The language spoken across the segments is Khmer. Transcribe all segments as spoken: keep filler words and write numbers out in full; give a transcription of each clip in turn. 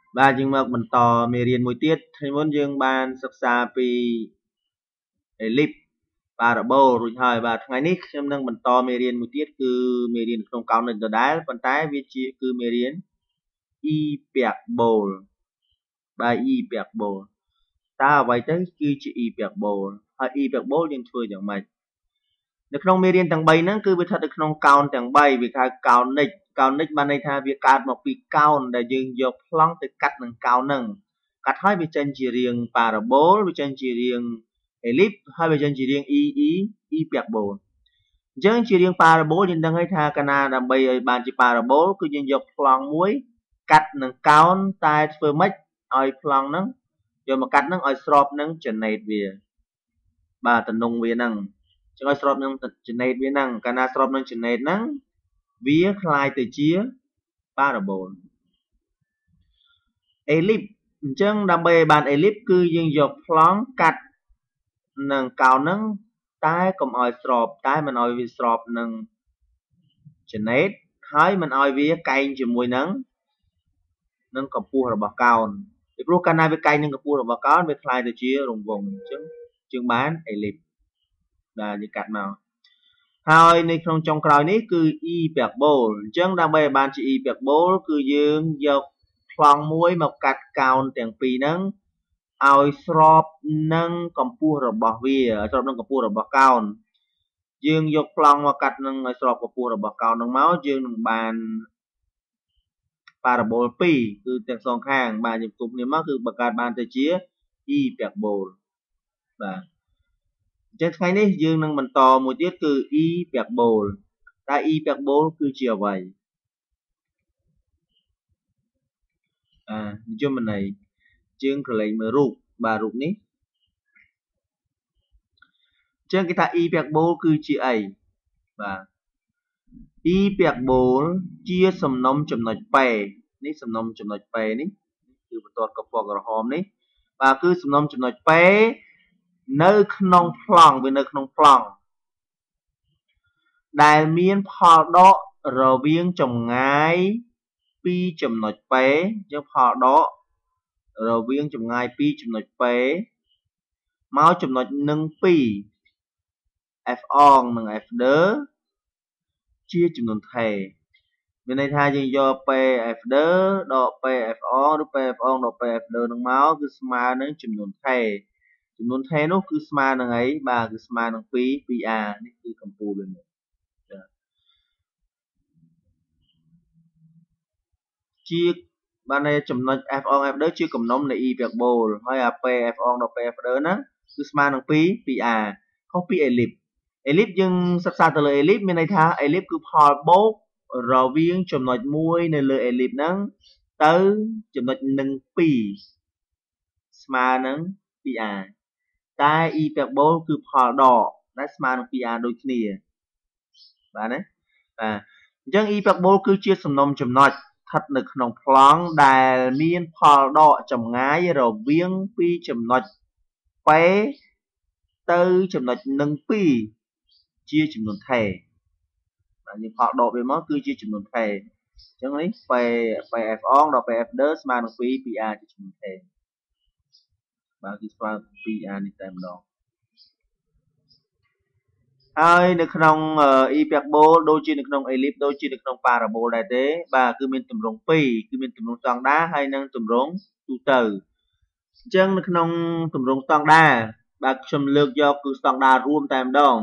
và nhưng mà mình tò mê riêng một tiết thì muốn dương ban sắc xa pi ellipse parabol rồi thôi và ngày nay em đang mình to mê riêng một tiết cứ mê riêng không cao nên cho đá phần tái viết chia cứ mê riêng hyperbol bài hyperbol ta vậy tới cứ chỉ hyperbol hay hyperbol nhưng thôi chẳng mày được không mê riêng tầng bay nó cứ biết thật được không cao tầng bay vì khai cao nịch cao nịch ban này tha việc cắt một pi cao để dương dọc long từ cắt nâng cao nâng cắt hai bị chân chỉ riêng parabol bị chân chỉ riêng ellipse hai bị chân chỉ riêng y y hyperbol chân chỉ riêng parabol nhưng đang hay tha cana đam bay ban chỉ parabol cứ dương dọc long muối cắt nâng cao tai phơi mất oi long nâng rồi mà cắt nâng oi srop nâng chân này về ba tận nông về nâng cho srop nâng chân này về nâng cana srop nâng chân này nâng vía khai từ chia parabol ellipse chân đam bay bàn ellipse cứ dương dọc phóng cắt nâng cao nâng tai cầm oi srop tai mình oi vi srop nâng chân này hai mình oi vía cay chừng mùi nâng nâng cầm pu rồi bảo cao thì pro cana với cay nâng cầm pu rồi bảo cao với khai từ chia rùng vùng chân chương bán ellipse là như cắt nào haiในក្នុងចុងក្រោយនេះគឺ hyperbol អញ្ចឹងដើម្បីឲ្យបានជា hyperbol គឺយើងយកប្លង់មួយមកកាត់កោណទាំងពីរហ្នឹងឲ្យស្របនឹងកម្ពស់របស់វាស្របនឹងកម្ពស់របស់កោណយើងយកប្លង់មកកាត់នឹងឲ្យស្របកម្ពស់របស់កោណហ្នឹងមកយើងនឹងបាន parabol ពីរគឺទាំងសងខាងបាទយើងគប់គ្នាមកគឺបង្កើតបានទៅជា hyperbol បាទចឹងថ្ងៃនេះយើងនឹងបន្តមួយទៀតគឺ hyperbol តែ hyperbol គឺជាអ្វីអានិយមន័យយើងក្រឡេកមើលរូបបាទរូបនេះចឹងគេថា hyperbol គឺជាអីបាទ hyperbol ជាសំណុំចំណុចប៉ែនេះសំណុំចំណុចប៉ែនេះគឺបន្ទាត់កពណ៌ក្រហមនេះបាទគឺសំណុំចំណុចប៉ែនៅក្នុងប្លង់វានៅក្នុងប្លង់ដែលមានផលដករវាងចម្ងាយពីចំណុចប៉ែយើងផលដករវាងចម្ងាយពីចំណុចប៉ែមកចំណុចនឹងពីរ f អងនិង f ដឺជាចំនួនថេរមានន័យថាយើងយកប៉ែ f ដឺដកប៉ែ f អងឬប៉ែ f អងដកប៉ែ f ដឺនឹងមកគឺស្មើនឹងចំនួនថេរចំនួនថេរនោះគឺស្មើនឹងអីបាទគឺស្មើនឹងពីរ ពីរ r នេះគឺកម្ពស់វាជាបានន័យចំណុច f អង f ដឺជាកំណុំនៃ hyperbol ហើយអាប៉ែ f អងដល់ប៉ែ f ដឺណាគឺស្មើនឹងពីរ ពីរ r ខុសពី ellipse ellipse យើងសិក្សាទៅលើ ellipse មានន័យថា ellipse គឺផលបូករវាងចំណុចមួយនៅលើ ellipse ហ្នឹងទៅចំណុចនឹងពីរស្មើនឹងពីរ r តែ hyperbol គឺផលដកដែលស្មើនឹងពីរ r ដូចគ្នាបាទណាបាទអញ្ចឹង hyperbol គឺជាសំណុំចំណុចស្ថិតនៅក្នុងប្លង់ដែលមានផលដកចម្ងាយរវាងពីចំណុចប៉ែទៅចំណុចនឹងពីរជាចំនួនថេរបាទយើងផលដកវាមកគឺជាចំនួនថេរអញ្ចឹងនេះប៉ែប៉ែ f អងដល់ប៉ែ f ដឺស្មើនឹងពីរ ពីរ r ជាចំនួនថេរបាទគឺស្មើពីរ r នេះតែម្ដងហើយនៅក្នុង hyperbol ដូចជានៅក្នុង ellipse ដូចជានៅក្នុង parabol ដែរទេបាទគឺមានទម្រង់ពីរគឺមានទម្រង់ស្តង់ដារហើយនិងទម្រង់ទូទៅអញ្ចឹងនៅក្នុងទម្រង់ស្តង់ដារបាទខ្ញុំលើកយកគឺស្តង់ដាររួមតែម្ដង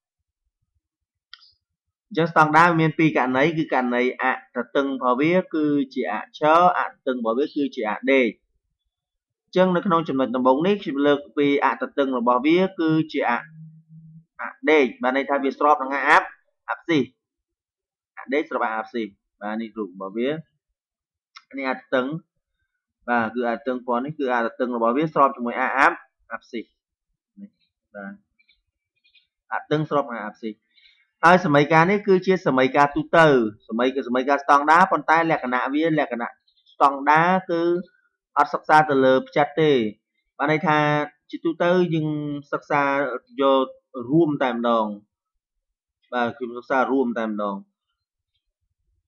អញ្ចឹងស្តង់ដារមានពីរករណីគឺករណីអទទឹងរបស់វាគឺជាអក្សរអទទឹងរបស់វាគឺជាអាដេកអញ្ចឹងនៅក្នុងចំណុចដំបូងនេះខ្ញុំលើកពីអទទឹងរបស់វាគឺជាអអាដេកបានន័យថាវាស្របនឹងអាប់អាប់ស៊ីអាដេកស្របអាប់ស៊ីបាទនេះរូបរបស់វានេះអទទឹងបាទគឺអទទឹងពណ៌នេះគឺអទទឹងរបស់វាស្របជាមួយអាអាប់អាប់ស៊ីនេះបាទអទទឹងស្របនឹងអាប់ស៊ីហើយសមីការនេះគឺជាសមីការទូទៅសមីគឺសមីការស្តង់ដារប៉ុន្តែលក្ខណៈវាលក្ខណៈស្តង់ដារគឺអត់សិក្សាទៅលើផ្ចិតទេបានន័យថាជាទូទៅយើងសិក្សាយករួមតែម្ដងបាទគឺសិក្សារួមតែម្ដង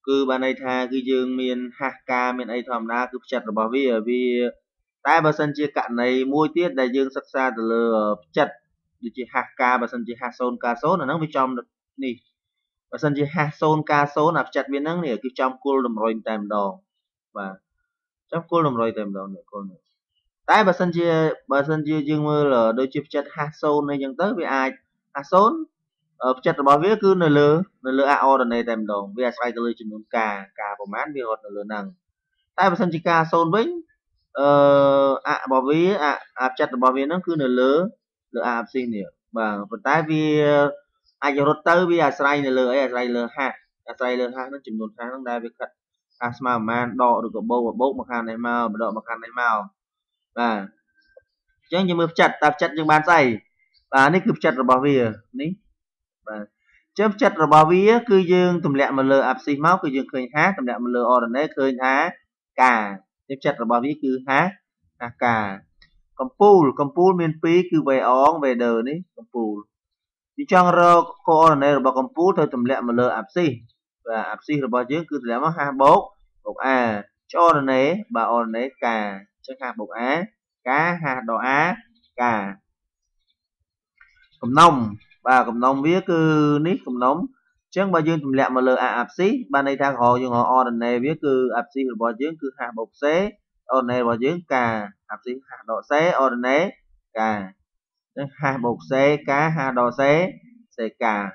cứ ban này tha cứ dương miền hk miền ấy thòm đa cứ chặt rồi bảo vì vì tại bà sân chia cạn này môi tiết đại dương sắc xa từ lừa chặt đi chỉ hk bà sân chia hạt sơn ca số là nó bên trong nè bà sân chia hạt sơn ca số nạp chặt bên nắng nè cứ trong cô làm rồi tèm đồ và trong cô làm rồi tèm đồ này con tại bà sân chia bà sân chia dương mưa là đôi chip chặt hạt sơn này chẳng tới với ai hạt sơn ở chặt rồi bảo viết cứ nửa lừa nửa lừa ao này tèm đồ vì sai từ lừa chừng nón cà cà của mán vì hột nửa lừa năng tại bà sân chia ca sơn vĩnh à bảo vì à áp chặt bảo vì nó cứ nửa lứa lứa áp xin nè và phần tay vì ai giờ tới vì à sai nửa lứa ấy à sai lứa ha à sai lứa ha nó chừng một tháng nó đai với cắt asma man đọ được bầu và bốc một hàng này màu đọ một hàng này màu và chứ như mưa chặt tạp chặt những bàn dày và nó cứ chặt rồi bảo vì ní và chớp chặt rồi bảo vì cứ dương tụm lẹ mà lừa áp xin máu cứ dương khơi hát tụm lẹ mà lừa ở đấy khơi há cả chép chặt là bao viết cứ hát à cả còn pool còn pool miền phí cứ về ón về đời đấy còn pool thì trong rồi cô này là bao còn pool thôi tầm lẹ mà lơ áp xi và áp xi là bao chứ cứ lẹ mà hai bố bột a cho rồi này bà on này cả chắc hạt bột á cá hạt đỏ á cả cầm nông và cầm nông viết cứ nít cầm nông chẳng bao dương tụm lẹ mà lơ áp xí ban đây thang họ nhưng họ on này viết cứ áp xí là bao chứ cứ hạt bột xế ở này vào dưới cà áp xí hạt đỏ xế ở này cà hai bột xế cá hạt đỏ xế xế cà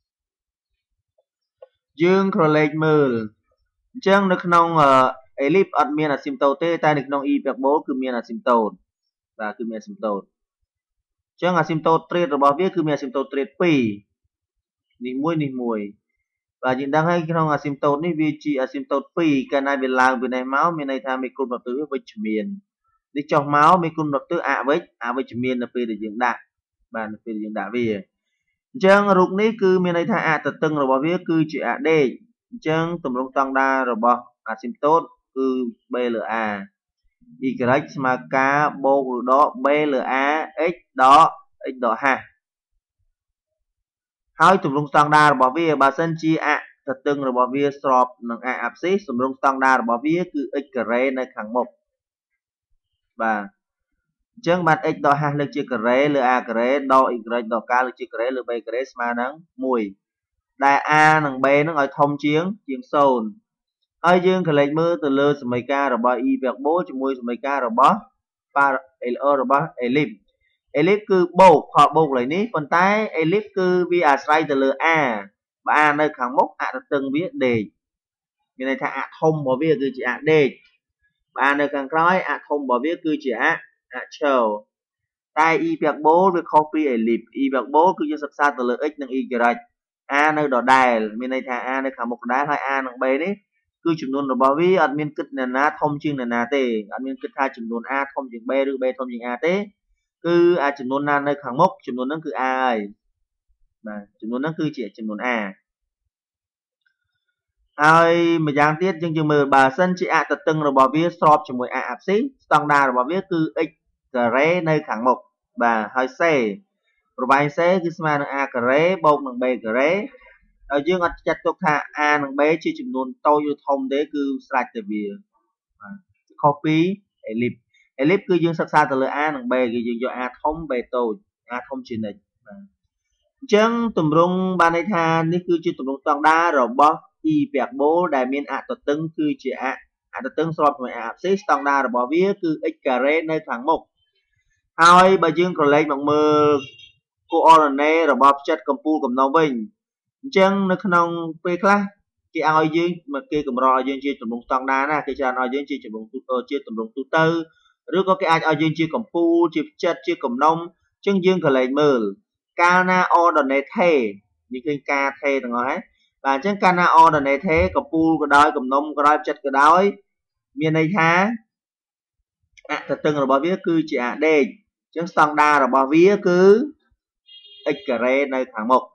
dương college mười chân nước nông elip admin là symptote tai nước nông y bạc bố cứ miền là symptom và cứ miền symptom chân là symptom trade rồi bảo viết cứ miền symptom trade pi nị muối nị muối và những đang hay trong asymptote ní vì chỉ asymptote pi cái này về làng về này máu miền này tham mình cung độc tứ với miền đi trong máu mình cung độc tứ ạ với ạ với miền là pi để dưỡng đạn và pi để dưỡng đạn vì chân rục ní cứ miền này tha ạ tự từng rồi bảo viết cứ chỉ ạ d chân tùm lông tăng đa rồi bảo asymptote cứ b l a y mà k bô đó b l a x đó x đó ha hai tùm lông standard bảo viết bà sân chi ạ thật từng rồi bảo viết sọp nâng ạ áp xí tùm lông standard bảo viết cứ x kare nơi khẳng một và chân bạn x đo hai lực chia kare lừa a kare đo y đo k lực chia kare lừa b kare mà nắng mùi đại a nâng b nó gọi thông chiến chiến sồn ai dương khởi lệnh mưa từ lừa mấy k rồi bảo y việc bố cho mùi mấy k rồi bó và l rồi bó elip elip cứ bột họ bột lấy ní phần tay elip cứ vi à sai từ lừa a và a nơi khẳng mốc ạ từng biết đề như này thà ạ thông bảo viết cứ chỉ ạ đề và nơi khẳng nói ạ thông bảo viết cứ chỉ ạ ạ chờ tay y việc bố với copy elip y việc bố cứ cho sắp xa từ lừa x nâng y kì rạch a nơi đỏ đài như này thà a nơi khẳng mốc đá hai a nâng b đấy cứ chùm luôn rồi bảo viết admin kích nè ná thông chương nè ná tê admin kích hai chùm luôn a thông chương b được b thông chương a tế cứ a chùm luôn nan nơi khẳng mốc chùm luôn nó cứ a ấy mà chùm luôn nó cứ chỉ chùm luôn a ai mà giang tiết chương trình mười bà sân chị ạ tật từng rồi bảo viết sọp chùm mười a áp xí standard rồi bảo viết cứ x kare nơi khẳng mốc và hơi c rồi bài c cứ mà a kare bông bằng b kare ở dương ở chặt tục thà a bằng b chia chùm luôn tôi vô thông đấy cứ sạch từ bìa copy elip elip cứ dương sắc xa từ lời a bằng b thì dương cho a thông b tôi a thông trên này chân tùm rung ban đây tha ní cứ chưa tùm rung toàn đa rồi bó y bẹt bố đại miên ạ tật tưng cứ chỉ ạ ạ tật tưng sọt với ạ xí toàn đa rồi bỏ viết cứ x kare nơi thẳng mục hai bà dương còn lấy bằng mơ cô on này rồi bóp chất cầm pu cầm nông bình chân nó không phê class cái ao dương mà kia cầm rò dương chia tùm rung toàn đa nè cái chân ao dương chia tùm rung chia tùm rung tu tư rồi có cái ai ao dương chia cầm pu chia chất chia cầm nông chân dương còn lấy mơ Kana order này thế những cái ca thế thằng ấy và chân Kana order này thế cầm pu cái đói cầm nông cái đói chất cái đói miền này ha à thật từng rồi bao viết cứ chỉ à đây chân standard rồi bao viết cứ x kare nơi thẳng một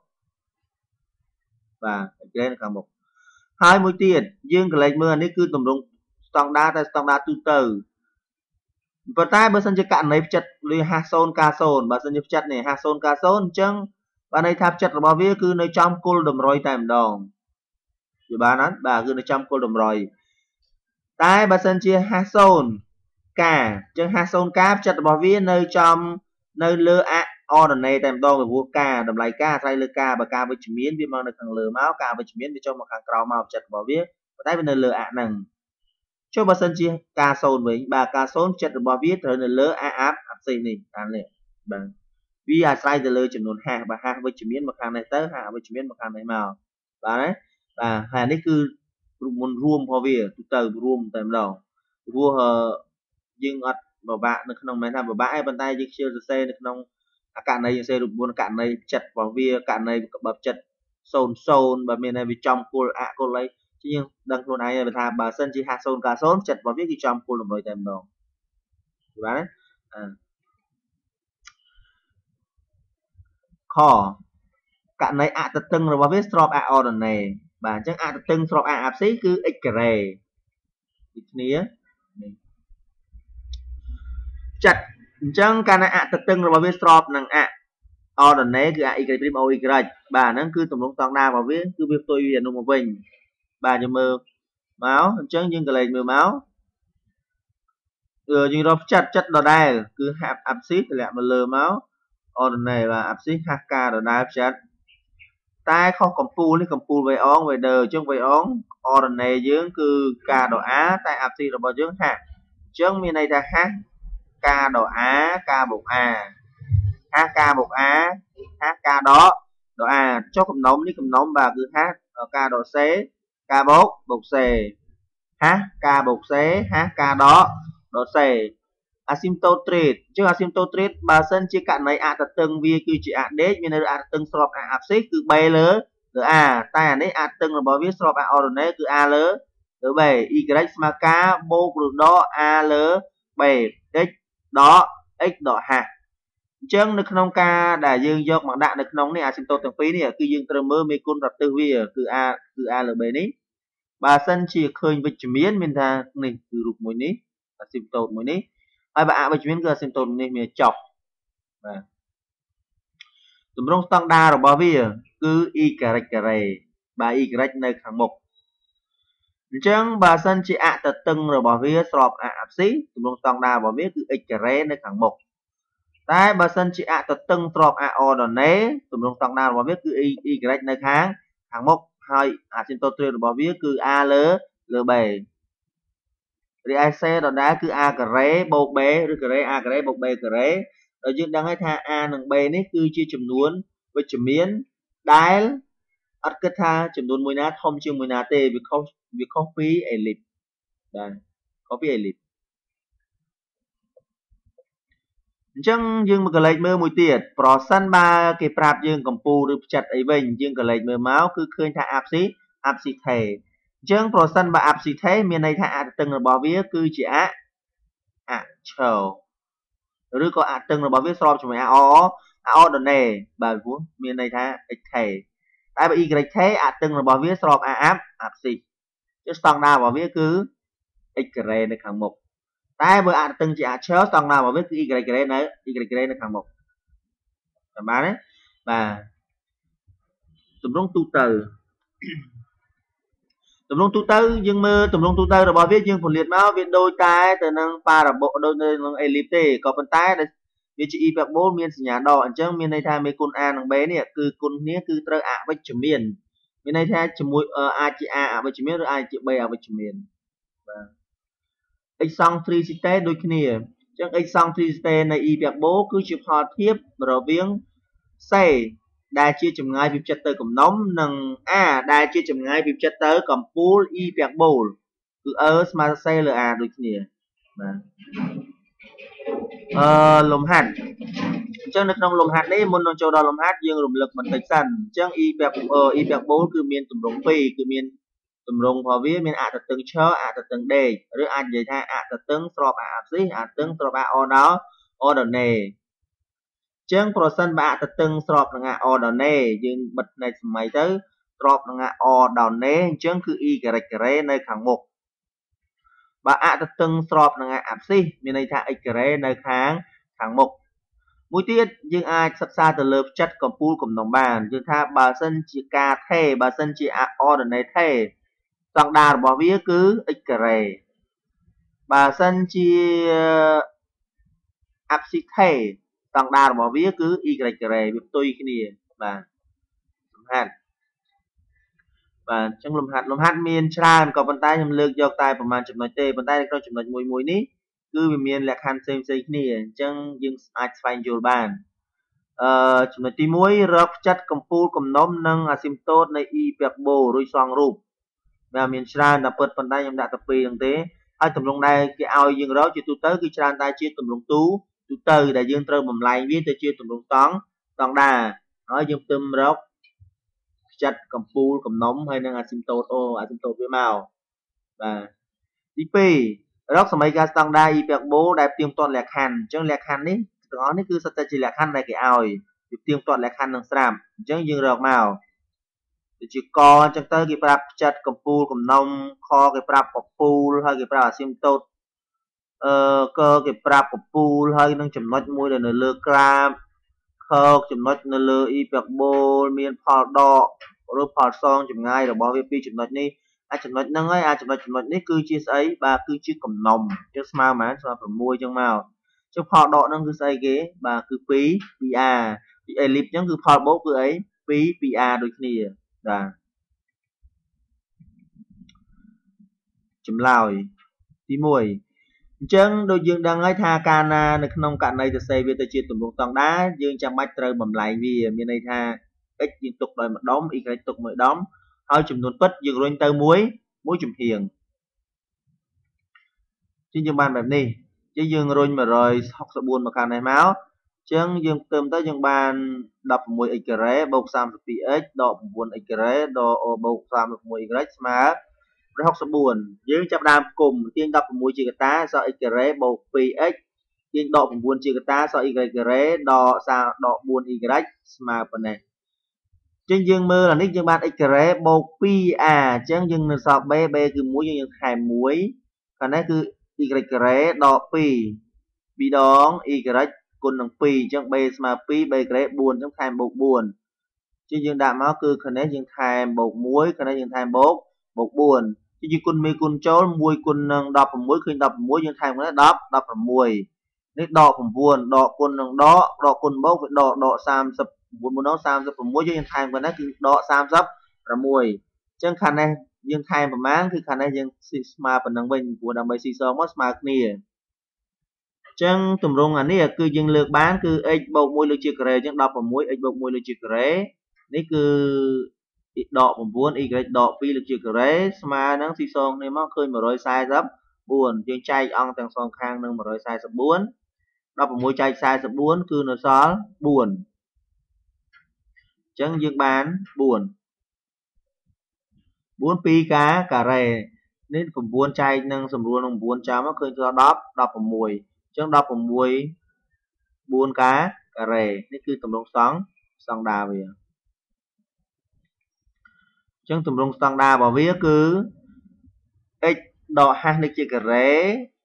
và x kare nơi thẳng một hai mũi tiền dương cái lệnh mưa này cứ tùm rung standard standard tu từ và tai bữa sân chơi cạn này chặt lùi hạt sơn ca sơn và sân chơi chặt này hạt sơn ca sơn chân và này tháp chặt là bao viết cứ nơi trong cô đầm rồi tạm đòn bà nó bà cứ nó trong cô đồng rồi tai bà sân chia ha sôn cả chứ ha sôn cáp chất bảo viên nơi trong nơi lơ ạ order này tèm đo về vua ca đầm lại ca thay lơ ca bà ca với chữ miến viên mang được thằng lơ máu ca với chữ miến cho một hàng cầu màu chất bảo viết tay bên nơi lơ ạ nằng cho bà sân chia ca sôn với bà ca sôn chất bảo viết rồi nơi lơ ạ áp áp xì này ăn lệ bằng vì à sai từ lơ chấm nôn ha bà ha với chữ miến một hàng này tới ha với chữ miến một hàng này màu bà đấy bà hàនេះគឺមុនរួមផងវាទូទៅរួមតែម្ដងព្រោះយើងអត់បបាក់នៅក្នុងមែនថាបបាក់ឯងប៉ុន្តែយើងខ្ជិលសរសេរនៅក្នុងអក្សរន័យយើងសេរូបមន្តករណីចិត្តរបស់វាករណីក្បឹបចិត្តសូន្យសូន្យបើមានតែវាចំគល់អគល់អីយើងដឹងខ្លួនឯងហើយថាបើសិនជាហាសូន្យកាសូន្យចិត្តរបស់វាគឺចំគល់តម្រុយតែម្ដងបាទខករណីអតតឹងរបស់វាស្របអអរណេបាទអញ្ចឹងអតតឹងស្របអអាប់ស៊ីគឺ x ការ៉េដូចគ្នាចិត្តអញ្ចឹងកាលណាអតតឹងរបស់វាស្របនឹងអអរណេគឺ a y ព្រីម o y បាទហ្នឹងគឺទម្រង់ស្តង់ដាររបស់វាគឺវាផ្ទុយវានោះមកវិញបាទយើងមើលមកអញ្ចឹងយើងក៏លេខមើលមកយើងរកចិត្តចិត្តដដែលគឺហាប់អាប់ស៊ីតម្លាក់មកលើមកអរណេបាទអាប់ស៊ីហាស់ការដដែលចិត្តតែខុសកម្ពូលនេះកម្ពូលវេអងវេដឺអញ្ចឹងវេអងអរណេយើងគឺការដអាតែអាប់ស៊ីរបស់យើងហាស់អញ្ចឹងមានន័យថាហាស់ការដអាការបូកអាហាស់ការបូកអាហាស់ការដកដអាចុះកំណុំនេះកំណុំបាទគឺហាស់ការដកសេការបូកបូកសេហាស់ការបូកសេហាស់ការដកដកសេអាស៊ីមតូត្រេតអញ្ចឹងអាស៊ីមតូត្រេតបើសិនជាករណីអតតឹងវាគឺជាអដេកមាននៅអតតឹងស្របអាអាប់ស៊ីគឺ B លើលើ A តែអានេះអតតឹងរបស់វាស្របអាអរណេគឺ A លើលើ B y ស្មើការបូកឬដក A លើ B x ដក x ដកហាស់អញ្ចឹងនៅក្នុងការដែលយើងយកមកដាក់នៅក្នុងនេះអាស៊ីមតូតទាំងពីរនេះគឺយើងត្រូវមើលមេគុណប្រទិសវាគឺ A គឺ A លើ B នេះបើសិនជាឃើញវិជ្ជមានមានថានេះគឺរូបមួយនេះអាស៊ីមតូតមួយនេះហើយបើអវិជ្ជមានគឺអាស៊ីមតូតនេះមានចប់បាទទម្រង់ស្តង់ដាររបស់វាគឺ y ការ៉េការ៉េបាទ y នៅខាងមុខអញ្ចឹងបើសិនជាអតតឹងរបស់វាស្របអាអាប់ស៊ីទម្រង់ស្តង់ដាររបស់វាគឺ x ការ៉េនៅខាងមុខតែបើសិនជាអតតឹងស្របអាអរណេទម្រង់ស្តង់ដាររបស់វាគឺ y នៅខាងខាងមុខហើយអាស៊ីមតូតរបស់វាគឺ a លើលើ b រីឯ c ដដែលគឺ a ការ៉េបូក b ឬការ៉េ a ការ៉េបូក b ការ៉េដោយយើងដឹងហើយថា a និង b នេះគឺជាចំនួនវិជ្ជមានដែលអត់គិតថាចំនួនមួយណាធំជាងមួយណាទេវាខុសវាខុសពី elip បាទខុសពី elip អញ្ចឹងយើងមកកលេចមើលមួយទៀតប្រសិនបើគេប្រាប់យើងកម្ពូលឬផ្ចិតអីវិញយើងកលេចមើលមកគឺឃើញថា អាប់ស៊ីអាប់ស៊ីថេអញ្ចឹងប្រសិនបើអាប់ស៊ីថេមានន័យថាអតតឹងរបស់វាគឺជាអអឆោឬក៏អតតឹងរបស់វាស្របជាមួយអអអដណេបាទព្រោះមានន័យថា x ថេតែបើ y ថេអតតឹងរបស់វាស្របអាអាប់អាប់ស៊ីគឺស្តង់ដាររបស់វាគឺ x ការ៉េនៅខាងមុខតែបើអតតឹងជាអឆោស្តង់ដាររបស់វាគឺ y ការ៉េនៅ y ការ៉េនៅខាងមុខបានទេបាទទម្រង់ទូទៅទម្រង់ទូទៅយើងមើលទម្រង់ទូទៅរបស់វាយើងពន្យល់មកវាដូចតែទៅនឹងប៉ារ៉ាបូដូចនៅនឹងអេលីបទេក៏ប៉ុន្តែវាជា e ប្រាប់បូលមានសញ្ញាដកអញ្ចឹងមានន័យថាមេគុណ a និង b នេះគឺគុណគ្នាគឺត្រូវអវិជ្ជមានមានន័យថាជាមួយអាចជា a អវិជ្ជមានឬអាចជា b អវិជ្ជមានបាទ x សង់ទ្រីស៊ីតេដូចគ្នាអញ្ចឹង x សង់ទ្រីស៊ីតេនៃ e ប្រាប់បូគឺជាផលធៀបរវាង c ដែលជាចម្ងាយពីផ្ចិតទៅកំណុំនិង a ដែលជាចម្ងាយពីផ្ចិតទៅកំពូល e ប្រាប់បូលគឺ e ស្មើ c លើ a ដូចគ្នាបាទអឺលំហាត់អញ្ចឹងនៅក្នុងលំហាត់នេះមុននឹងចូលដល់លំហាត់យើងរំលឹកបន្តិចសិនអញ្ចឹង e ប្រាប់ e ប្រាប់បូលគឺមានទម្រង់ពីរគឺមានទម្រង់របស់វាមានអតតឹងឈអតតឹងដេកឬអាចនិយាយថាអតតឹងស្របអាអាប់ស៊ីអតតឹងស្របអាអដោអដណេចឹងប្រសិនបើអតតឹងស្របនឹងអដណេយើងបិទផ្នែកសម័យទៅស្របនឹងអដណេអញ្ចឹងគឺ e ការ៉េការ៉េនៅខាងមុខបើអតតឹងស្របនឹងអាប់ស៊ីមានន័យថា x ការ៉េនៅខាងខាងមុខមួយទៀតយើងអាចសិក្សាទៅលើផ្ចិតកំពូលកំណុំបានគឺថាបើសិនជាការថេបើសិនជាអដណេថេ tăng đa bỏ vía cứ x carré bà sân chia abscisse tăng đa bỏ vía cứ y carré việc tôi cái này và hạt và trong lùm hạt lùm hạt miền tràn có bàn tay nhầm lực dọc tayประมาณ ចំណុច ទេ ប៉ុន្តែក្នុងចំណុចមួយមួយនេះគឺវាមានលក្ខខណ្ឌផ្សេងផ្សេងគ្នាអញ្ចឹងយើងអាចស្វែងយល់បានអឺចំណុចទីមួយរកផ្ចិតកម្ពូលគំនុំនិងអាស៊ីមតូតនៃ e ពាក់បូរួចសងរូបវាមានច្រើនតែពិតប៉ុន្តែខ្ញុំដាក់តែពីរហ្នឹងទេហើយទម្រង់ដែលគេឲ្យយើងរកជាទូទៅគឺច្រើនតែជាទម្រង់ទូទូទៅដែលយើងត្រូវបំលែងវាទៅជាទម្រង់តង់តង់ដាហើយយើងផ្ទឹមរកចាត់កម្ពូលកំណុំហើយនឹងអាស៊ីមតូតអូអាស៊ីមតូតវាមកបាទទីពីររកសមីការស្តង់ដារ e ពាក់បូដែលទៀងទាត់លក្ខខណ្ឌអញ្ចឹងលក្ខខណ្ឌនេះទាំងអស់នេះគឺសុទ្ធតែជាលក្ខខណ្ឌដែលគេឲ្យវាទៀងទាត់លក្ខខណ្ឌនឹងស្រាប់អញ្ចឹងយើងរកមកដូចជាកអញ្ចឹងទៅគេប្រាប់ផ្ចិតកម្ពូលកំណុំខគេប្រាប់កម្ពូលហើយគេប្រាប់អាស៊ីមតូតអឺកគេប្រាប់កម្ពូលហើយនឹងចំណុចមួយដែលនៅលើក្រាបខចំណុចនៅលើ e ពាក់បូមានផលដកឬផលសងចម្ងាយរបស់វាពីចំណុចនេះអាចចំណុចហ្នឹងហើយអាចចំណុចចំណុចនេះគឺជាស្អីបាទគឺជាកំណុំចុះស្មើប៉ុន្មានស្មើ6ចឹងមកចុះផលដកហ្នឹងគឺស្អីគេបាទគឺ2 2r ពី ellipse ចឹងគឺផលបូកគឺអី2 2r ដូចគ្នាបាទចម្លើយទីមួយអញ្ចឹងដូចយើងដឹងហើយថាកាលណានៅក្នុងករណីសរសេរវាទៅជាទម្រង់តង់ដាយើងចាំបាច់ត្រូវបំលែងវាមានន័យថា x យើងទុកដោយម្ដុំ y ទុកមួយដុំហើយចំនួនពិតយើងរុញទៅមួយមួយចំហៀងជាងយើងបានបែបនេះជាងយើងរុញmột trăm sáu mươi tưមកខាងនេះមកអញ្ចឹងយើងផ្ទឹមទៅយើងបាន 16x ការ៉េបូក 32x ដក 9x ការ៉េដកបូក 36y ស្មើmột trăm sáu mươi tưយើងចាប់ដើមគុំទាញ16ជាកតាសល់ x ការ៉េបូក 2x ទាញដក9ជាកតាសល់ y ការ៉េដកសារដក 4y ស្មើប៉ុណ្ណេះចឹងយើងមើលអានេះយើងបាន x ការ៉េបូក 2r អញ្ចឹងយើងនៅសល់ b b គឺ1យើងថែម1ខាងនេះគឺ y ការ៉េដក2 2ដង y គុណនឹង2អញ្ចឹង b ស្មើ2 b ការ៉េ4អញ្ចឹងថែមបូក4ចឹងយើងដាក់មកគឺខាងនេះយើងថែមបូក1ខាងនេះយើងថែមបូកបូក4ចឹងយើងគុណមេគុណចូល1គុណនឹង16ឃើញ16យើងថែមមក10 16នេះដក9ដកគុណនឹងដកដកគុណបូកវាដកដក39មុននោះ36យើងថែមគាត់ណាគឺដក36អញ្ចឹងខាងនេះយើងថែមប្រមាណគឺខាងនេះយើងស្មើប៉ុណ្ណឹងវិញព្រោះដើម្បីស៊ីសងមកស្មើគ្នាអញ្ចឹងទម្រង់អានេះគឺយើងលើកបានគឺ x បូក1លើកជាការ៉េអញ្ចឹង16 x បូក1លើកជាការ៉េនេះគឺដក9 y ដក2លើកជាការ៉េស្មើនឹងស៊ីសងគ្នាមកឃើញmột trăm bốn mươi tưយើងចែកអង្គទាំងសងខាងនឹងmột trăm bốn mươi tư16ចែក44គឺនៅសល់4អញ្ចឹងយើងបាន4 4 2ការការ៉េនេះ9ចែកនឹងសម្រួលនឹង9ចាំមកឃើញសល់10 16អញ្ចឹង16 4ការការ៉េនេះគឺទម្រង់ស្តង់ស្តង់ដាវាអញ្ចឹងទម្រង់ស្តង់ដារបស់វាគឺ x ដកហាស់នេះជាការ៉េ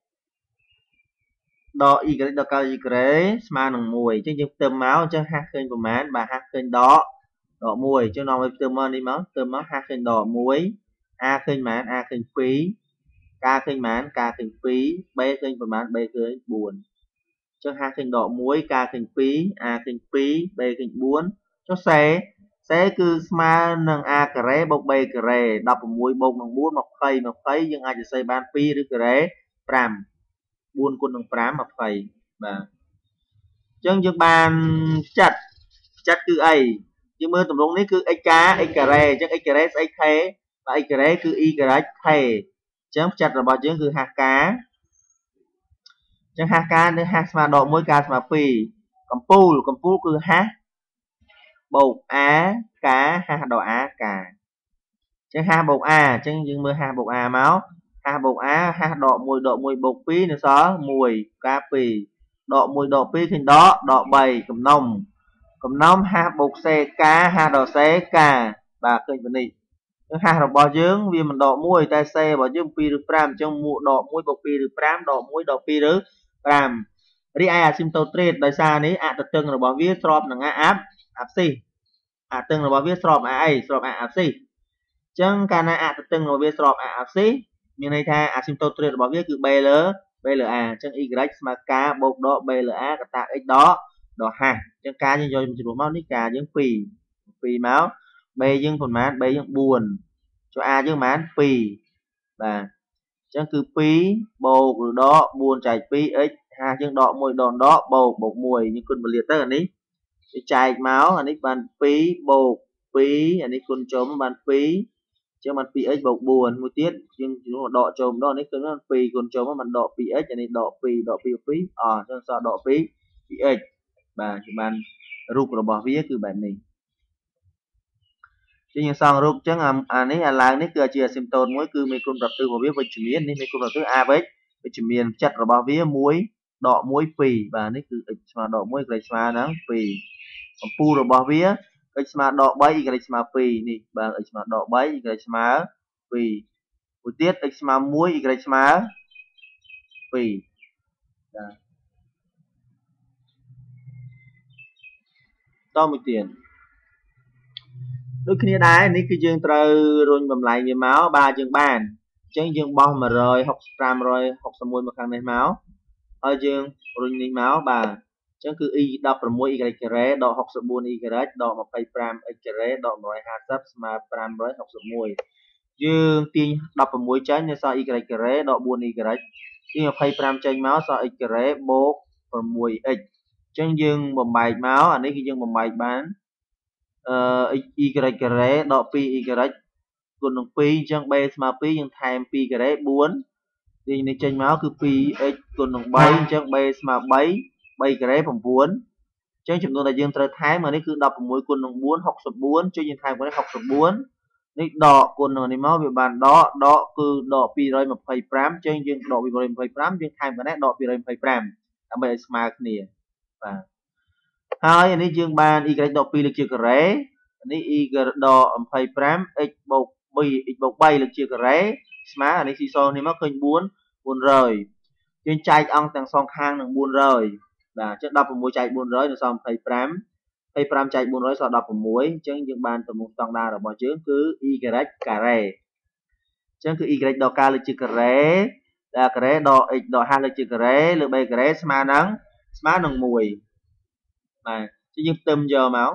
ដក y ដក y ការ៉េស្មើនឹង1អញ្ចឹងយើងផ្ទឹមមកអញ្ចឹងហាស់ឃើញប្រមាណបាទហាស់ឃើញដកដក1អញ្ចឹងនាំឲ្យផ្ទឹមមកនេះមកផ្ទឹមមកហាស់ឃើញដក1 a ឃើញប៉ុន្មាន a ឃើញ2ការឃើញប៉ុន្មានការឃើញ2 b ឃើញប៉ុន្មាន b ឃើញ4អញ្ចឹងហាស់ឃើញដក1ការឃើញ2 a ឃើញ2 b ឃើញ4ចុះសេសេគឺស្មើនឹង a ការ៉េបូក b ការ៉េ16បូកនឹង4 20 20យើងអាចសរសេរបាន2ឬការ៉េ5 4គុណនឹង5 20បាទអញ្ចឹងយើងបានផ្ចិតផ្ចិតគឺអីយើងមើលទម្រង់នេះគឺ x ការ x ការ៉េអញ្ចឹង x ការ៉េស្អី k បាទ x ការ៉េគឺ y ការ៉េ k អញ្ចឹងផ្ចិតរបស់យើងគឺហាស់ការអញ្ចឹងហាស់ការនឹងហាស់ស្មើដក1ការស្មើ2កំពូលកំពូលគឺហាស់បូក a ការហាស់ដក a ការអញ្ចឹងហាស់បូក a អញ្ចឹងយើងមើលហាស់បូក a មកហាស់បូក a ហាស់ដក1ដក1បូក2នៅសល់1ការ2ដក1ដក2ឃើញដកដក3កំណុំកំណុំហាស់បូកសេការហាស់ដកសេការបាទឃើញប៉ុណ្នេះហាស់របស់យើងវាមិនដក1តែសេរបស់យើង2ឬ5អញ្ចឹងមួយដក1បូក2ឬ5ដក1ដក2ឬ5រីឯអាស៊ីមតូតត្រេតដោយសារនេះអតតឹងរបស់វាស្របនឹងអាអាប់អាប់ស៊ីសអតឹងរបស់វាស្របអាអីស្របអាអាប់ស៊ីសអ chẳng cả na ạ tự tưng rồi biết sọp ạ áp xí nhưng này tha asymptote tradeរបស់វាគឺ b l b l a ចឹង y ស្មើ k បូកដក b l a កតា x ដកដក h ចឹងការយើងយកចំនួនមកនេះការយើង2 2មក b យើងប្រមាណ b យើង4ចុះ a យើងប្រមាណ2បាទចឹងគឺ2បូកឬដក4ចែក2 x h យើងដក1ដកដកបូកបូក1យើងគុណពលាតទៅអានេះវាចែកមកអានេះបាន2បូក2អានេះគុណចូលបាន2ចឹងបាន 2x បូក4មួយទៀតយើងដកចូលម្ដងនេះគឺ2គុណចូលមកបានដក 2x អានេះដក2ដក2 2អអញ្ចឹងសល់ដក2 2x បាទគឺបានរូបរបស់វាគឺបែបនេះជាយើងសង់រូបចឹងអានេះអាឡើងនេះគឺជា asymptote មួយគឺមេគុណប្រាប់ទិសរបស់វាវិជ្ជមាននេះមេគុណប្រាប់ទិស a វិជ្ជវិជ្ជមានចិត្តរបស់វា1ដក1 2បាទនេះគឺ x ស្មើដក1 y ស្មើនឹង2កម្ពូលរបស់វា x ស្មើដក3 y ស្មើ2នេះបាទ x ស្មើដក3 y ស្មើ2មួយទៀត x ស្មើ1 y ស្មើ2បាទតមួយទៀតដូចគ្នាដែរនេះគឺយើងត្រូវរុញបំលែងវាមកបាទយើងបានអញ្ចឹងយើងបោះ165 161មកខាងនេះមកហើយយើងរុញនេះមកបាទអញ្ចឹងគឺ y 16 y ការ៉េដក64 y ការ៉េដក25 x ការ៉េដក150ស្មើ561យើងទាញ16ចេញនៅសល់ y ការ៉េដក 4y ការ៉េទាញ25ចេញមកសល់ x ការ៉េបូក 6x អញ្ចឹងយើងបំបែកមកអានេះគឺយើងបំបែកបានអឺ y ការ៉េដក 2y ការ៉េគុណនឹង2អញ្ចឹង b ស្មើ2យើងថែម2ការ៉េ4ទាញនេះចេញមកគឺ 2x គុណនឹង3អញ្ចឹង b ស្មើ3 3ការ៉េ9អញ្ចឹងចំនួនដែលយើងត្រូវថែមអានេះគឺ16គុណនឹង4 64ជួយយើងថែមこれ64នេះដកគុណនឹងនេះមកវាបានដកដកគឺដក225អញ្ចឹងយើងដក225យើងថែមこれដក225ដើម្បីឲ្យស្មើគ្នាបាទហើយអានេះយើងបាន y ដក2លើកជាការ៉េនេះ y ដក25 x បូក3 x បូក3លើកជាការ៉េស្មើអានេះស៊ីសងនេះមកឃើញ4 400យើងចែកអង្គទាំងសងខាងនឹង400បាទអញ្ចឹង16ចែក400នៅសល់25 25ចែក400សល់16អញ្ចឹងយើងបានទំហំស្តង់ដាររបស់យើងគឺ y ការ៉េអញ្ចឹងគឺ y ដក k លើកជាការ៉េដែលការ៉េដក x ដក h លើកជាការ៉េលើ b ការ៉េស្មើនឹងស្មើនឹង1បាទជាយើងផ្ទឹមយកមក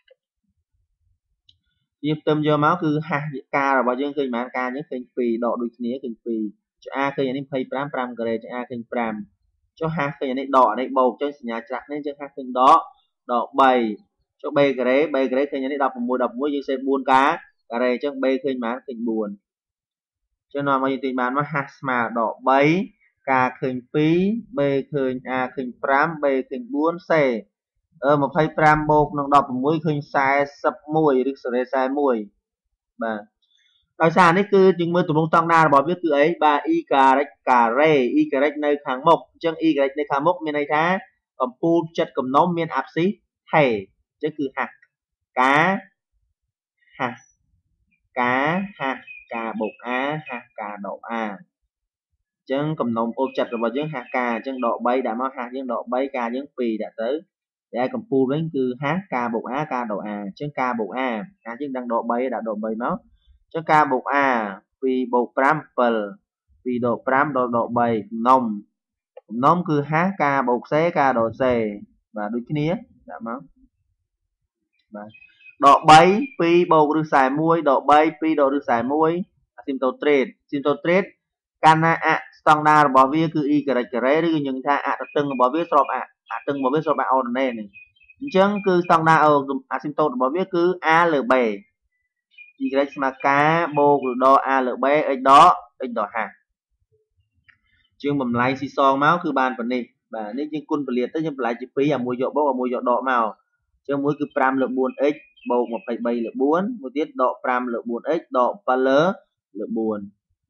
យើងផ្ទឹមយកមកគឺហាស់ការរបស់យើងឃើញប៉ុន្មានការយើងឃើញ2ដកដូចគ្នាឃើញ2ចុះ a ឃើញអានេះ25 5ការ៉េចុះ a ឃើញ5ចុះហាស់ឃើញអានេះដកអានេះបូកចុះសញ្ញាច្រាក់នេះយើងហាស់ឃើញដកដក3ចុះ b ការ៉េ b ការ៉េឃើញអានេះ16 16យើងសេ4ការការ៉េអញ្ចឹង b ឃើញប៉ុន្មានឃើញ4ចុះនាំមកយើងទាញបានមកហាស់ស្មើដក3ការឃើញ2 b ឃើញ a ឃើញ5 b ឃើញ4សេអឺ25បូកនឹង16ឃើញ41ឬសេរី41បាទដោយសារនេះគឺយើងមើលទម្រង់ស្តង់ដាររបស់វាគឺអីបាទ y ការ៉េការ៉េ y ការ៉េនៅខាងមុខអញ្ចឹង y នៅខាងមុខមានន័យថាកំពូលចិត្តកំណុំមានអាប់ស៊ីថេអញ្ចឹងគឺហាស់ការហាស់ការហាស់ការបូក a ហាស់ការដក a អញ្ចឹងកំណុំអូបចិត្តរបស់យើងហាស់ការអញ្ចឹងដក3ដាក់មកហាស់យើងដក3ការយើង2ដាក់ទៅតែកំពូលវិញគឺហាស់ការបូក a ការដក a អញ្ចឹងការបូក a ការយើងដឹងដក3ដាក់ដក3មកអញ្ចឹងការបូក a 2បូក5 7 2ដក5ដល់ដក3កំណុំកំណុំគឺហាស់ការបូកសេការដកសេបាទដូចគ្នាដាក់មកបាទដក3 2បូកឬ41ដក3 2ដកឬ41 asymptote trade asymptote trade កាលណាអស្តង់ដាររបស់វាគឺ y ការ៉េការ៉េឬយើងថាអតឹងរបស់វាស្របអអាតឹងរបស់វាស្រប ordinate នេះអញ្ចឹងគឺស្តង់ដារ asymptote របស់វាគឺ a លើ b y ស្មើកាបូកឬដក a លើ b x ដក x ដក h ជាងបំលែងស៊ីសងមកគឺបានប៉ុណ្នេះបាទនេះយើងគុណពលាតទៅយើងបន្លែជា2អាមួយយកបូកអាមួយយកដកមកអញ្ចឹងមួយគឺ5លើ 4x បូក23លើ4មួយទៀតដក5លើ 4x ដក7លើលើ4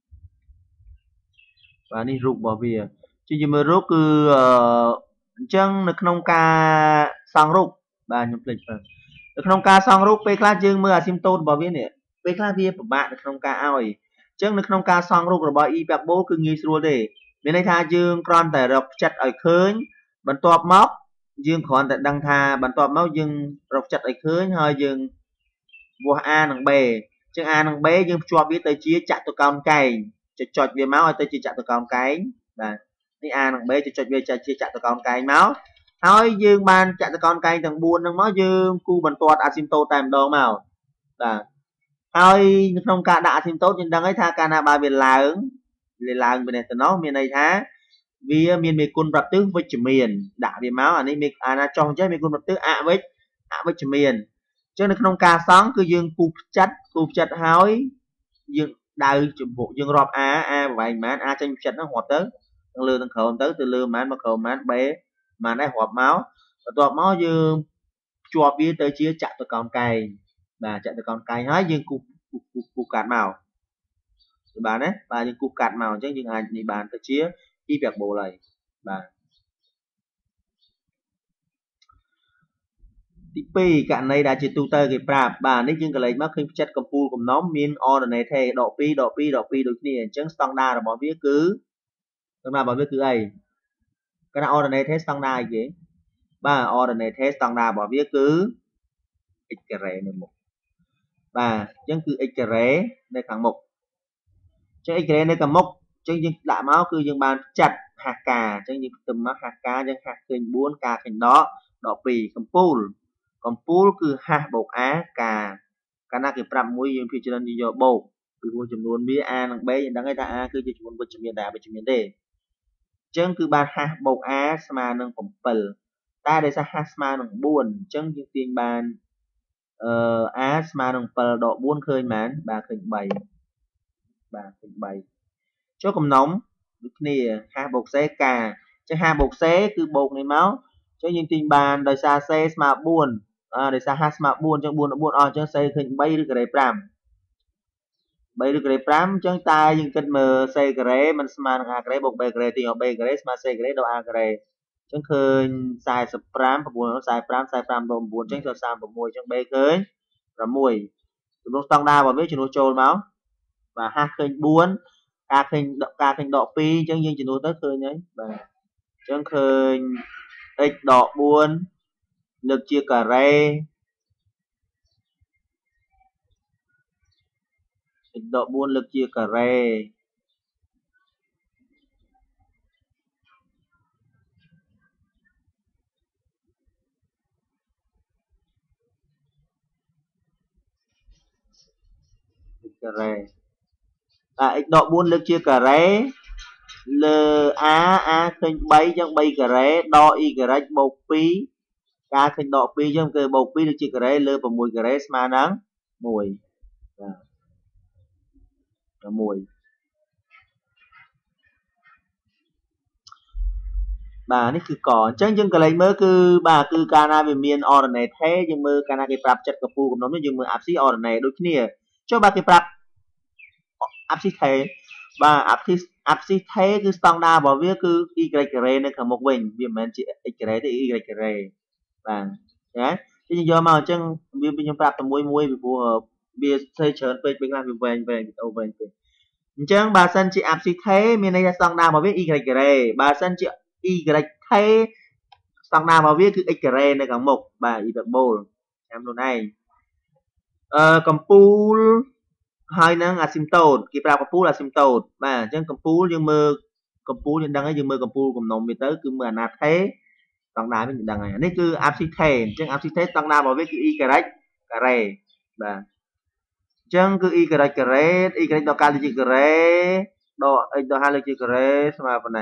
បាទនេះរូបរបស់វាជាយើងមើលរូបគឺអញ្ចឹងនៅក្នុងការសង់រូបបាទខ្ញុំភ្លេចបាទនៅក្នុងការសង់រូបពេលខ្លះយើងមើល asymptote របស់វានេះពេលខ្លះវាពិបាកនៅក្នុងការឲ្យអញ្ចឹងនៅក្នុងការសង់រូបរបស់ y ប្រាប់បូគឺងាយស្រួលទេមានន័យថាយើងគ្រាន់តែរកចិត្តឲ្យឃើញបន្ទាប់មកយើងគ្រាន់តែដឹងថាបន្ទាប់មកយើងរកចិត្តឲ្យឃើញហើយយើងវាស់ a និង b ចឹង a និង b យើងភ្ជាប់វាទៅជាចតុកោណកែងចុចវាមកឲ្យទៅជាចតុកោណកែងបាទនេះ a និង b ចុចវាជាចតុកោណកែងមកហើយយើងបានចតុកោណកែងទាំងបួនហ្នឹងមកយើងគូបន្ទាត់អាស៊ីមតូតតែម្ដងមកបាទហើយនៅក្នុងការដាក់អាស៊ីមតូតយើងដឹងហើយថាកាលណាបើវាឡើងវាឡើងពីនេះទៅនោះមានន័យថាវាមានមេគុណប្រាប់ទិសវិជ្ជមានដាក់វាមកអានេះមេអាណាចុះអញ្ចឹងមេគុណប្រាប់ទិសអវិជ្ជអវិជ្ជមានអញ្ចឹងនៅក្នុងការសង់គឺយើងគូផ្ចិតគូផ្ចិតហើយយើងដៅចំពោះយើងរាប់ a a ប្រវែងប៉ុន្មាន a ចេញផ្ចិតហ្នឹងរាប់ទៅទាំងលើទាំងក្រោមទៅទៅលើប៉ុន្មានមកក្រោមប៉ុន្មាន b ប៉ុន្មានដែររាប់មកបន្ទាប់មកយើងភ្ជាប់វាទៅជាចតុកោណកែងបាទចតុកោណកែងហើយយើងគូគូកាត់មកបានទេបាទយើងគូកាត់មកអញ្ចឹងយើងអាចនេះបានទៅជា e ប្រាប់បូលហើយបាទទីពីរករណីដែលជាទូទៅគេប្រាប់បាទនេះយើងកលេចមកឃើញផ្ចិតកម្ពូលកំណុំមាន ordinate ដក2ដក2ដក2ដូចគ្នាអញ្ចឹងស្តង់ដាររបស់វាគឺស្តង់ដាររបស់វាគឺអីគេថា ordinate ស្តង់ដារអីគេបាទ ordinate ស្តង់ដាររបស់វាគឺ x ការ៉េនៅមុខបាទអញ្ចឹងគឺ x ការ៉េនៅខាងមុខអញ្ចឹង x ការ៉េនៅខាងមុខអញ្ចឹងយើងដាក់មកគឺយើងបានផ្ចិតហាស់ការអញ្ចឹងយើងផ្ទឹមមកហាស់ការយើងហាស់ឃើញបួនការឃើញដកដក2កម្ពូលកម្ពូលគឺហាស់បូក a ការកាលណាគេប្រាប់មួយយើងភាគច្រើនយើងយកបូកពីព្រោះចំនួនវា a និង b យើងដឹងហើយថា a គឺជាចំនួនវិជ្ជមានតែអវិជ្ជមានទេអញ្ចឹងគឺបានហាស់បូក a ស្មើនឹង7តែដោយសារហាស់ស្មើនឹង4អញ្ចឹងយើងទាញបានអឺ a ស្មើនឹង7ដក4ឃើញមែនបាទឃើញ3បាទឃើញ3ចូលកំណុំដូចគ្នាហាស់បូក c ការអញ្ចឹងហាស់បូក c គឺបូកនេះមកអញ្ចឹងយើងទាញបានដោយសារ c ស្មើ4អឺដោយសារហាស់ស្មើ4អញ្ចឹង4ដល់4អស់អញ្ចឹង c ឃើញ3ឬការ៉េ5 3ឬការ៉េ5អញ្ចឹងតែយើងគិតមើល c ការ៉េមិនស្មើនឹង a ការ៉េបូក b ការ៉េទាញអស់ b ការ៉េស្មើ c ការ៉េដក a ការ៉េអញ្ចឹងឃើញ45 9 45 45ដក9អញ្ចឹង36អញ្ចឹង b ឃើញ6ចំនួនស្តង់ដាររបស់វាចំនួនចូលមកបាទហាស់ឃើញ4ការឃើញការឃើញដក2អញ្ចឹងយើងចំនួនទៅឃើញហើយបាទអញ្ចឹងឃើញ x ដក4លើកជាការ៉េ x ដក4លើកជាការ៉េការ៉េតែ x ដក4លើកជាការ៉េលើ a a ឃើញ3អញ្ចឹង3ការ៉េដក y បូក2ការឃើញដក2អញ្ចឹងគឺបូក2លើកជាការ៉េលើ6ការ៉េស្មើនឹង1បាទ6បាទនេះគឺកអញ្ចឹងយើងកលេចមើលគឺបាទគឺកាលណាវាមាន ordinate យើងមើលកាលណាគេប្រាប់ចិត្តកម្ពូលកំណុំនេះយើងមើល abscissa ordinate ដូចគ្នាចុះបាទគេប្រាប់ abscissa បាទ abscissa abscissa គឺស្តង់ដាររបស់វាគឺ y ការ៉េនៅខាងមុខវិញវាមិនមែនជា x ការ៉េទេ y ការ៉េបាទណាយើងយកមកអញ្ចឹងវាខ្ញុំប្រាប់តែមួយមួយពីព្រោះវាផ្សេងច្រើនពេកពេលខ្លះវាវែងវែងវីដេអូវែងពេកអញ្ចឹងបើសិនជា abscissa មានន័យថាស្តង់ដាររបស់វា y ការ៉េបើសិនជា y ស្តង់ដាររបស់វាគឺ x ការ៉េនៅខាងមុខបាទ y ប្រាប់បូលចាំខ្លួនឯងអឺកម្ពូលហើយនឹងអាស៊ីមតូតគេប្រាប់កម្ពូលអាស៊ីមតូតបាទអញ្ចឹងកម្ពូលយើងមើលកម្ពូលយើងដឹងហើយយើងមើលកម្ពូលកំណុំវាទៅគឺមើលអាណាថេស្តង់ដារវាយើងដឹងហើយនេះគឺ abscissa អញ្ចឹង abscissa ស្តង់ដាររបស់វាគឺ y ការ៉េការ៉េបាទអញ្ចឹងគឺ y ការ៉េការ៉េ y ការ៉េដកការលើកជាការ៉េដក x ដក5លើកជាការ៉េស្មើប៉ុណ្ណា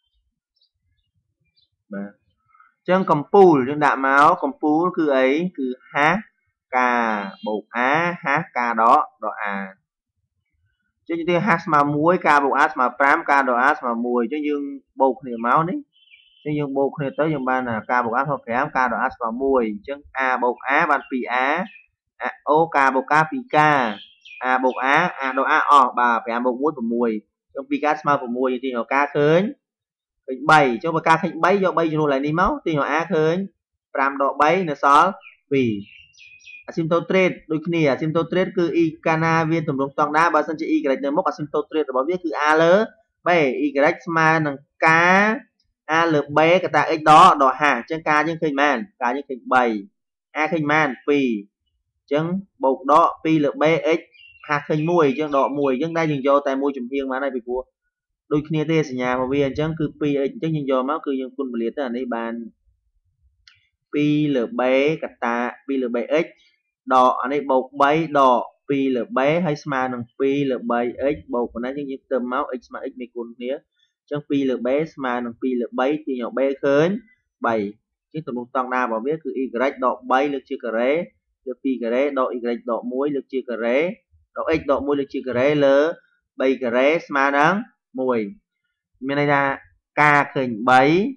បាទអញ្ចឹងកម្ពូលយើងដាក់មកកម្ពូលគឺអីគឺហាស់ការបូក a ហាស់ការដកដក a អញ្ចឹងយើងហាស់ស្មើ1ការបូក a ស្មើ5ការដក a ស្មើ1អញ្ចឹងយើងបូកគ្នាមកនេះអញ្ចឹងយើងបូកគ្នាទៅយើងបានការបូក a ស្មើ5ការដក a ស្មើ1អញ្ចឹង a បូក a បាន 2a អូការបូកការ2ការ a បូក a a ដក a អស់បាទ5បូក1 6អញ្ចឹង2ការស្មើ6យើងទាញការឃើញឃើញ3ចុះបើការឃើញ3យក3ចំនួនឡើងនេះមកទាញ a ឃើញ5ដក3នៅសល់2អាស៊ីមតូតត្រេតដូចគ្នាអាស៊ីមតូតត្រេតគឺ y កាលណាវាទម្រង់ស្តង់ដារបើសិនជា y នៅមុខអាស៊ីមតូតត្រេតរបស់វាគឺ a លើ b y ស្មើនឹងការ a លើ b កតា x ដកដកហាស់អញ្ចឹងការយើងឃើញមែនការយើងឃើញ3 a ឃើញមែន2អញ្ចឹងបូកដក2លើ b x hạt khinh mùi chứ đọ mùi chứ đây dừng cho tại mùi chùm hiên mà này bị cua đôi khi thế sẽ nhà mà viên chẳng cứ pi chứ dừng cho máu cứ dừng quân liệt là này bàn pi lửa bé cả ta pi lửa bé x đọ anh ấy bột bay đọ pi lửa bé hay sma nâng pi lửa bay x bột của nó chứ những tầm máu x mà x mấy con phía chẳng pi lửa bé sma nâng pi lửa bay thì nhỏ bé khớn bảy chứ tụi một tầng nào bảo biết cứ y đọ bay lực chưa cà rế được pi cà rế đọ y đọ muối lực chưa cà rế đọ x đọ muối lực chưa cà rế lỡ bay cà rế sma nâng mùi mình đây là k khởi bảy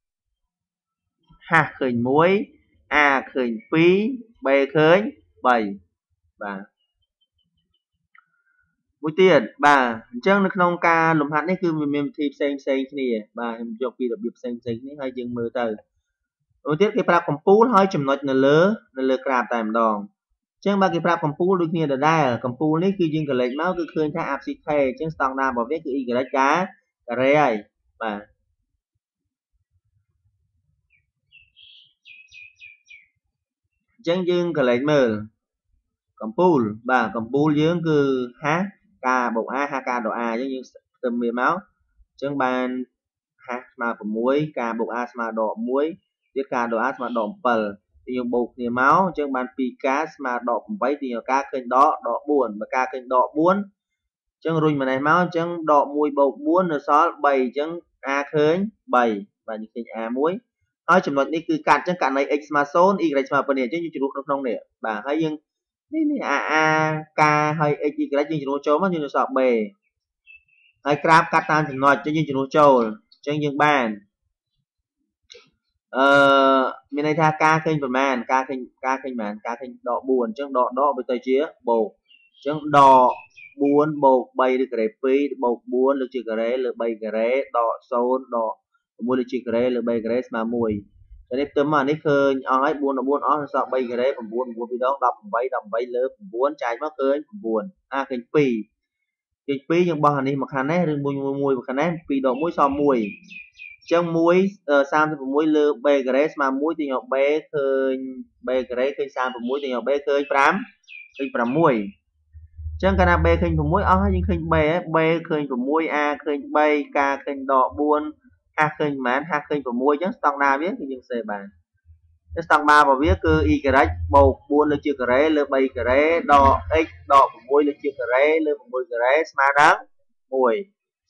h khởi muối a khởi phí b khởi bảy và mũi tiền bà chẳng được nông ca lùm hạt này cứ mình mình thì xanh xanh này bà em cho khi đặc biệt xanh xanh này hơi dừng mưa từ mũi tiết cái pra cầm pú hơi chùm nói là lỡ là lỡ crab tại đòn chẳng ba cái pra cầm pú đôi khi là đây cầm pú này cứ dừng cái lệnh máu cứ khơi cha áp xịt thề chẳng stong nam bảo viết cứ y cái cá cà rê ấy bà chẳng dừng cái lệnh mờ cầm pú bà cầm pú dưỡng cứ hát k bộ a hai k độ a giống như tầm mười máu chẳng bàn h mà của muối k bộ a mà độ muối tiết k độ a mà độ bờ thì dùng bột nhiều máu chẳng bàn pi cá mà độ bảy thì nhiều k kênh đó độ buồn và k kênh độ buồn chẳng rồi mà này máu chẳng độ muối bột buồn rồi xóa bảy chẳng a khơi bảy và những kênh a muối nói chừng nói đi cứ cạn chẳng cạn này x mà số y mà phần này chứ như chữ không này bà hay nhưng này này a a k hay x y cái chương trình châu mà như sọt bề hay crab cắt tan thì nói cho chương trình châu cho những bàn ờ mình này tha k kênh phần màn k kênh k kênh màn k kênh đọ buồn chứ đọ đọ với tay chia bồ chứ đọ buồn bột bay được cái pi bột buồn được chữ cái lượt bay cái đọ sâu đọ mua được chữ cái lượt bay cái mà mùi cho nên tấm mà nick khơi ói buồn là buồn ói sao bay cái đấy còn buồn buồn vì đó đọc bay đọc bay lớp buồn trái mắc khơi buồn a kênh pi kênh pi nhưng bao này mặc hàn ấy mùi mùi mùi mặc hàn ấy pi đỏ muối so mùi trong muối sao thì muối lơ bay cái đấy mà muối thì nhỏ bé khơi bay cái đấy khơi sao muối thì nhỏ bé khơi pram khơi pram muối chẳng cái nào bé khơi muối ói nhưng khơi bé bé khơi muối a khơi bay k khơi đỏ buồn ha khơi mán ha khơi của môi chứ tông na biết thì nhưng xe bàn cái tông ba vào biết cứ y cái đấy bột buôn lên chưa cái đấy lên bay cái đấy đo x đo của môi lên chưa cái đấy lên môi cái đấy mà đáng mùi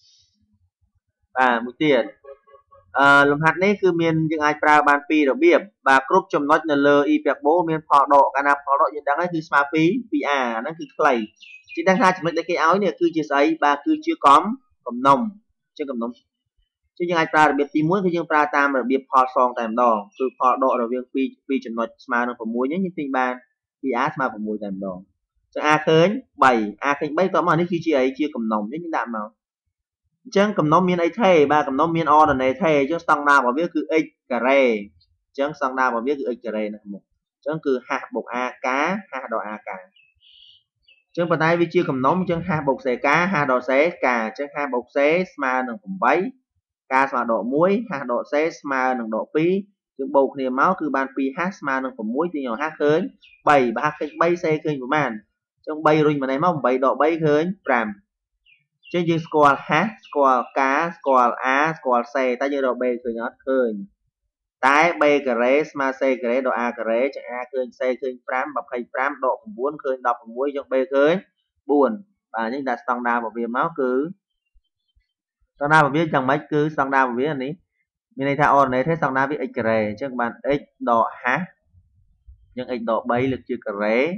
à mũi tiền à lùm hạt này cứ miền những ai pra ban pi rồi biết và group trong nói là lơ y bẹp bố miền phò độ cái nào phò độ như đáng ấyคือ smart pi pi à nó cứ clay chỉ đang hai chấm cái áo này cứ chia sấy và cứ chưa có cầm nồng chưa cầm nồng chứยังไงปลาระเบียบตีม้วนคือยังปลาตามระเบียบพอซองแต่ดองคือพอดอกระเบียบปีปีจนหมดมาหนึ่งผมมวยยังยังตีบานปีอาร์มาผมมวยแต่ดองจะอาเคินใบอาเคินใบต่อมานี่คือเชียร์เชียร์กับนมยังยังดำเอาจังกับนมมีนไอเท่บากับนมมีนออนในเท่จังสตองดาวบอกว่าคือเอ็กกระเรจังสตองดาวบอกว่าคือเอ็กกระเรนะผมจังคือหาบกอาcáหาดอกอากาจังปัจจัยวิจิกับนมจังหาบกเสกาหาดอกเสกาจังหาบกเสมาหนึ่งผมใบk mà độ muối ha độ c mà nâng độ phí chương bột niềm máu cứ ban pi h mà nâng phẩm muối thì nhỏ h khơi bảy và h bay xe khơi của màn trong bay rồi mà này máu bảy độ bay khơi làm trên chương score h score k score a score c ta như độ b khơi nhỏ khơi tái b cà rế mà c cà rế độ a cà rế chẳng a khơi c khơi pram bập khay pram độ phẩm muối khơi đọc phẩm muối trong b khơi buồn và những đặt standard một viên máu cứ xong ra biết chẳng mấy cứ xong ra biết này mình này thao on này thế xong ra biết x rề chứ bạn x đỏ h nhưng x đỏ bay lực chưa cà rế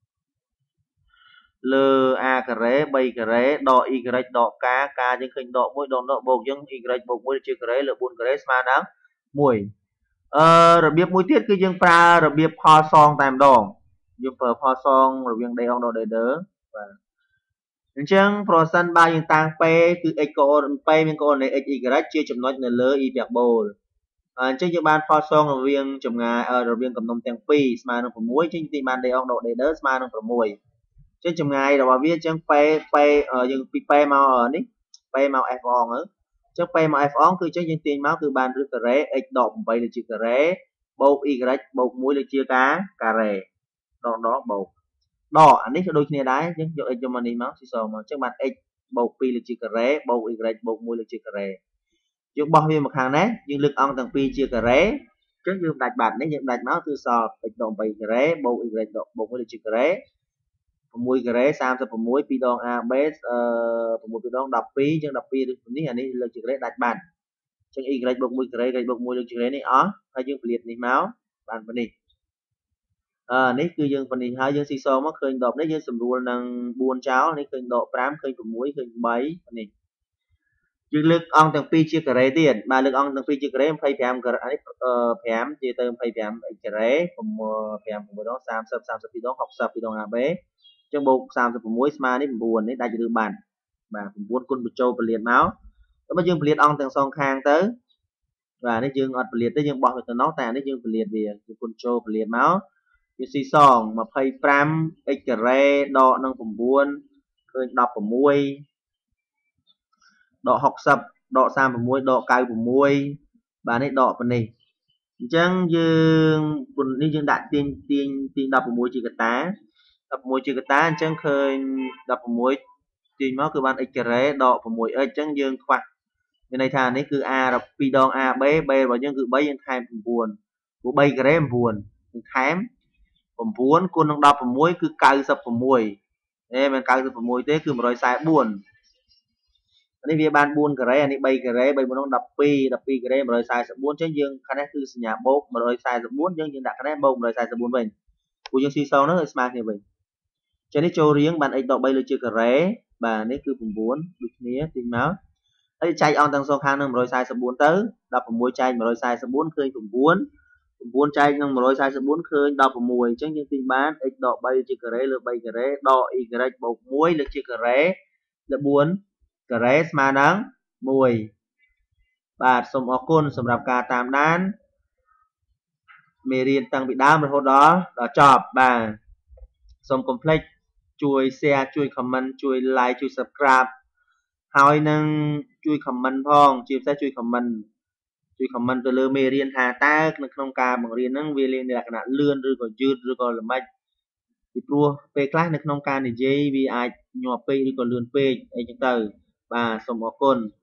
lơ a cà rế bay cà rế đỏ y đỏ cá cá nhưng khinh đỏ mỗi đỏ đỏ bột nhưng y bột mỗi chưa cà rế lơ buồn cà rế mà đáng mùi ờ rồi biết mũi tiết cứ dương pra rồi biết pho song tam đòn dương phở pho song rồi viên đây ông đồ đời đỡ và chẳng procent bao nhiêu tăng p cứ x có p mình có này x y chia chấm nói là lơ y bạc bồ à chứ như ban pho song rồi viên chấm ngà ở rồi viên cầm nông tiền pi mà nó phải muối chứ thì ban đây ông độ để đỡ mà nó phải muối chứ chấm ngà rồi viên chẳng p p ở những p màu ở ní p màu f on nữa chứ p màu f on cứ chứ những tiền máu cứ ban rưỡi cà rế x độ bảy là chia cà rế bột y bột muối là chia cá cà rế đó đó bột đỏ anh ấy đôi khi đấy chứ dụ x cho mình đi máu thì số mà trước mặt x bầu pi là chia cà ré bầu y bầu mùi là chia cà ré dương bao nhiêu một hàng đấy dương lực on tầng pi chia cà ré trước dương đặt bản đấy dương đặt máu từ sò x độ bảy cà ré bầu y độ bầu mùi là chia cà ré mùi cà ré sam cho mùi pi đong a base mùi pi đong đập pi dương đập pi được ní anh ấy là chia cà ré đặt bản chân y bầu mùi cà ré bầu mùi là chia cà ré này ó hay dương liệt này máu bản phần này à,នេះគឺយើងបណ្ឌិតហើយយើងស៊ីសមកឃើញដបនេះយើងសម្រួលនឹងបួនចោលនេះឃើញដក5ឃើញ6ឃើញ3នេះយើងលើកអង្គទាំងពីរជាការ៉េទៀតបាទលើកអង្គទាំងពីរជាការ៉េ25ការ៉េនេះ5ជាទៅ25ការ៉េ6 5 6ដង30 32ដង60ពីដង a b អញ្ចឹងបូក36ស្មើនេះ9នេះដាច់ឬបាត់បាទ9គុណបញ្ចូលពលាតមកតែបើយើងពលាតអង្គទាំងសងខាងទៅបាទនេះយើងអត់ពលាតទេយើងបោះទៅទៅនោះតែនេះយើងពលាតវាគឺគុណចូលពលាតមកវាស៊ីសង25 x ការ៉េដកនឹង9ឃើញ16ដក60ដក36ដក96បាទនេះដកប៉ុណ្នេះអញ្ចឹងយើងនេះយើងដាក់ទាញទាញទាញ16ជាកតា16ជាកតាអញ្ចឹងឃើញ16ទាញមកគឺបាន x ការ៉េដក 6x អញ្ចឹងយើងខ្វះមានន័យថានេះគឺ a ពីរដង a b b របស់យើងគឺ3យើងថែម9ព្រោះ3ការ៉េ9យើងថែម9គុណនឹង16គឺ96អេមិន96ទេគឺ144នេះវាបាន4ការ៉េអានេះ3ការ៉េ3ម្ដង12 12ការ៉េ144អញ្ចឹងយើងខាងនេះគឺសញ្ញាបូក144យើងយើងដាក់ខាងនេះបូក144វិញព្រោះយើងស៊ីសងនោះឲ្យស្មើគ្នាវិញចឹងនេះចូលរៀងបាន x ដក3លើជាការ៉េបាទនេះគឺ9ដូចគ្នាទីមកហើយចែកអង្គទាំងសងខាងនឹង144ទៅ16ចែក144ឃើញ9 9ចែកនឹង144ឃើញ16អញ្ចឹងយើងទីបាន x ដក3ជាការ៉េលើ3ការ៉េដក y បូក1លើជាការ៉េលើ4ការ៉េស្មើនឹង1បាទសូមអរគុណសម្រាប់ការតាមដានមេរៀនតាំងពីដើមរហូតដល់ដល់ចប់បាទសូមកុំភ្លេចជួយ share ជួយ comment ជួយ like ជួយ subscribe ហើយនឹងជួយ comment ផងជាពិសេសជួយ comment ជួយ comment ទៅលើមេរៀនថាតើនៅក្នុងការបង្រៀនហ្នឹងវាមានលក្ខណៈលឿនឬក៏យឺតឬក៏ល្មិចពីព្រោះពេលខ្លះនៅក្នុងការនិយាយវាអាចញាប់ពេកឬក៏លឿនពេកអីចឹងទៅបាទសូមអរគុណ